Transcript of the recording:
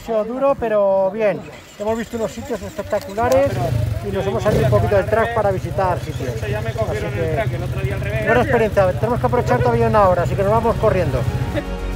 sido duro, pero bien. Hemos visto unos sitios espectaculares y nos hemos salido un poquito del track para visitar sitios. Ya me cogieron el track el otro día al revés. Buena experiencia, tenemos que aprovechar todavía una hora, así que nos vamos corriendo.